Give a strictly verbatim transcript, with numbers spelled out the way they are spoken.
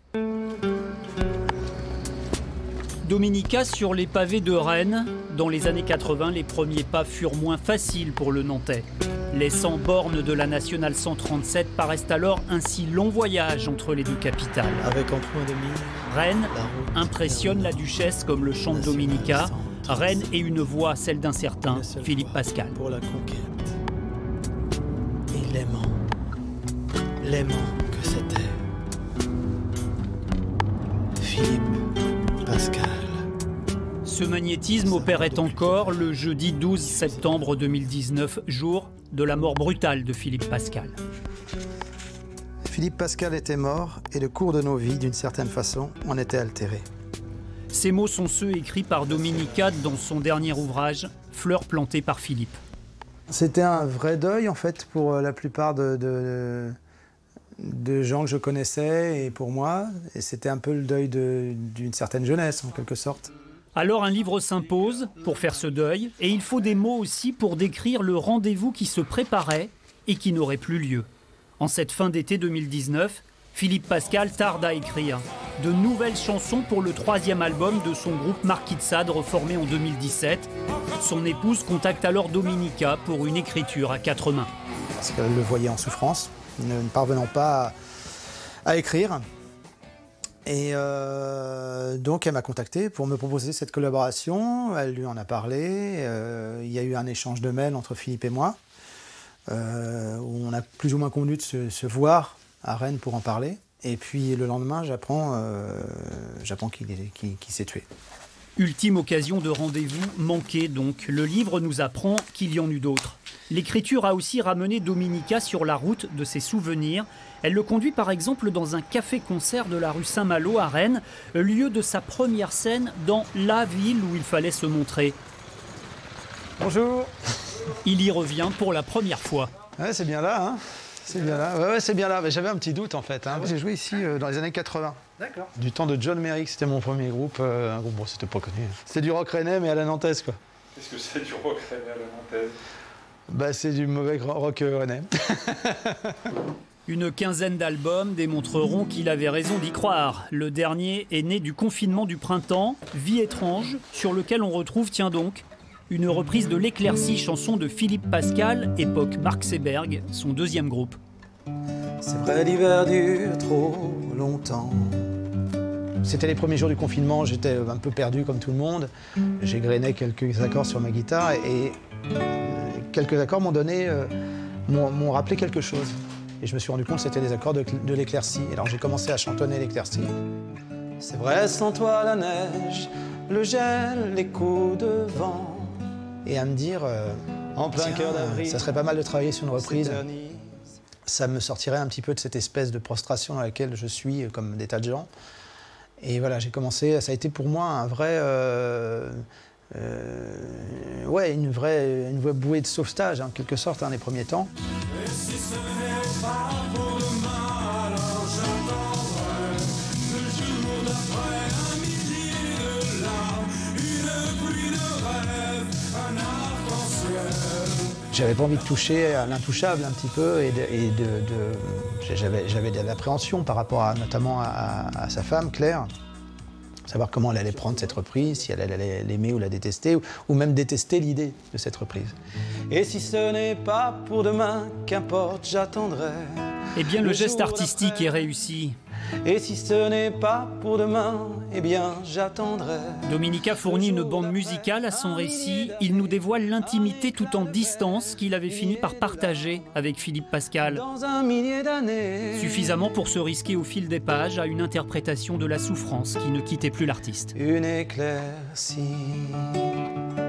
Dominica sur les pavés de Rennes. Dans les années quatre-vingt, les premiers pas furent moins faciles pour le Nantais. Les cent bornes de la nationale cent trente-sept paraissent alors un si long voyage entre les deux capitales. Avec en point de mire, Rennes impressionne la duchesse comme le chante Dominica. Rennes et une voix, celle d'un certain Philippe Pascal. Pour la conquête. Et l'aimant, l'aimant que c'était. Philippe Pascal. Ce magnétisme opérait encore le jeudi douze septembre deux mille dix-neuf, jour de la mort brutale de Philippe Pascal. Philippe Pascal était mort et le cours de nos vies, d'une certaine façon, en était altéré. Ces mots sont ceux écrits par Dominica dans son dernier ouvrage, Fleurs plantées par Philippe. C'était un vrai deuil, en fait, pour la plupart de, de, de gens que je connaissais et pour moi. Et c'était un peu le deuil d'une certaine jeunesse, en quelque sorte. Alors un livre s'impose pour faire ce deuil, et il faut des mots aussi pour décrire le rendez-vous qui se préparait et qui n'aurait plus lieu. En cette fin d'été deux mille dix-neuf, Philippe Pascal tarde à écrire de nouvelles chansons pour le troisième album de son groupe Marquis de Sade, reformé en deux mille dix-sept. Son épouse contacte alors Dominica pour une écriture à quatre mains. Parce qu'elle le voyait en souffrance, ne, ne parvenant pas à, à écrire. Et euh, donc elle m'a contacté pour me proposer cette collaboration. Elle lui en a parlé. Euh, il y a eu un échange de mails entre Philippe et moi, euh, où on a plus ou moins convenu de se, se voir à Rennes pour en parler. Et puis le lendemain, j'apprends euh, j'apprends qu'il qu'il, qu'il s'est tué. Ultime occasion de rendez-vous manqué donc. Le livre nous apprend qu'il y en eut d'autres. L'écriture a aussi ramené Dominica sur la route de ses souvenirs. Elle le conduit par exemple dans un café-concert de la rue Saint-Malo à Rennes, lieu de sa première scène dans la ville où il fallait se montrer. Bonjour. Il y revient pour la première fois. Ouais, c'est bien là, hein. C'est bien là, ouais, ouais, c'est bien là. J'avais un petit doute en fait. Hein. Ah ouais. J'ai joué ici euh, dans les années quatre-vingt. D'accord. Du temps de John Merrick, c'était mon premier groupe. Euh, un groupe, bon, c'était pas connu. C'était du rock rennais, mais à la nantaise, quoi. Qu'est-ce que c'est du rock rennais à la nantaise? Bah, c'est du mauvais rock euh, rennais. Une quinzaine d'albums démontreront qu'il avait raison d'y croire. Le dernier est né du confinement du printemps, Vie étrange, sur lequel on retrouve, tiens donc, une reprise de L'Éclaircie, chanson de Philippe Pascal, époque Mark Seberg, son deuxième groupe. C'est vrai, l'hiver dure trop longtemps. C'était les premiers jours du confinement, j'étais un peu perdu comme tout le monde. J'égrenais quelques accords sur ma guitare et quelques accords m'ont donné, euh, m'ont rappelé quelque chose. Et je me suis rendu compte que c'était des accords de, de L'Éclaircie. Alors j'ai commencé à chantonner L'Éclaircie. C'est vrai, sans toi la neige, le gel, les coups de vent. Et à me dire, euh, en plein cœur d'avril, ça serait pas mal de travailler sur une reprise. Ça me sortirait un petit peu de cette espèce de prostration dans laquelle je suis, comme des tas de gens. Et voilà, j'ai commencé, ça a été pour moi un vrai, euh, euh, ouais, une vraie, une vraie bouée de sauvetage, en hein, quelque sorte, hein, les premiers temps. Et si ce n'est pas pour demain, alors j'attendrai le jour d'après un millier de larmes, une pluie de rêves, un arc-en-ciel. J'avais pas envie de toucher à l'intouchable un petit peu et de, et de, de j'avais, j'avais de l'appréhension par rapport à, notamment à, à sa femme, Claire. Savoir comment elle allait prendre cette reprise, si elle allait l'aimer ou la détester, ou, ou même détester l'idée de cette reprise. Et si ce n'est pas pour demain, qu'importe, j'attendrai. Eh bien, le, le geste artistique est réussi. Et si ce n'est pas pour demain, eh bien, j'attendrai. Dominica fournit une bande musicale à son récit. Il nous dévoile l'intimité tout en distance qu'il avait fini par partager avec Philippe Pascal. Dans un millier d'années. Suffisamment pour se risquer au fil des pages à une interprétation de la souffrance qui ne quittait plus l'artiste. Une éclaircie.